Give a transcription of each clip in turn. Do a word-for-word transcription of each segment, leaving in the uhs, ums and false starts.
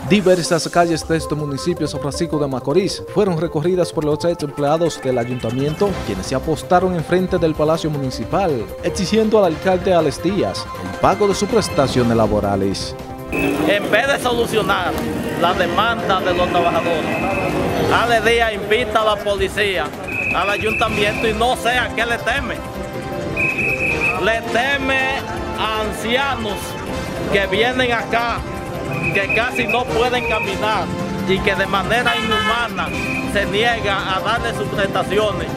Diversas calles de este municipio de San Francisco de Macorís fueron recorridas por los ex empleados del ayuntamiento, quienes se apostaron enfrente del Palacio Municipal, exigiendo al alcalde Alex Díaz el pago de sus prestaciones laborales. En vez de solucionar la demanda de los trabajadores, Alex Díaz invita a la policía al ayuntamiento y no sé a qué le teme. Le teme a ancianos que vienen acá, que casi no pueden caminar y que de manera inhumana se niega a darle sus prestaciones.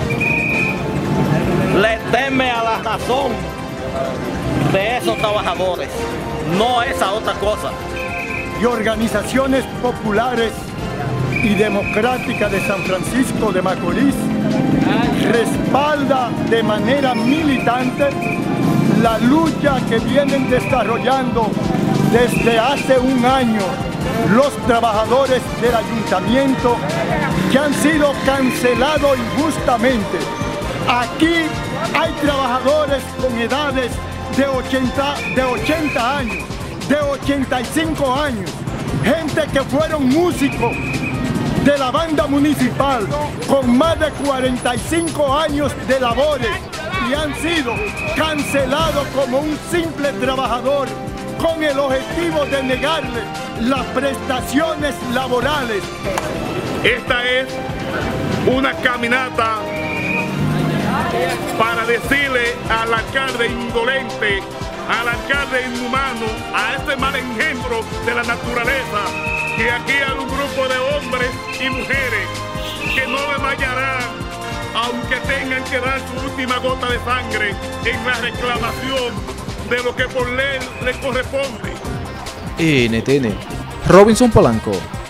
Le teme a la razón de esos trabajadores, no es a otra cosa. Y organizaciones populares y democráticas de San Francisco de Macorís respalda de manera militante la lucha que vienen desarrollando desde hace un año los trabajadores del ayuntamiento que han sido cancelados injustamente. Aquí hay trabajadores con edades de ochenta, de ochenta años, de ochenta y cinco años, gente que fueron músicos de la banda municipal con más de cuarenta y cinco años de labores y han sido cancelados como un simple trabajador con el objetivo de negarle las prestaciones laborales. Esta es una caminata para decirle al alcalde indolente, al alcalde inhumano, a este mal engendro de la naturaleza, que aquí hay un grupo de hombres y mujeres que no desmayarán, aunque tengan que dar su última gota de sangre en la reclamación de lo que por ley les corresponde. N T N, Robinson Polanco.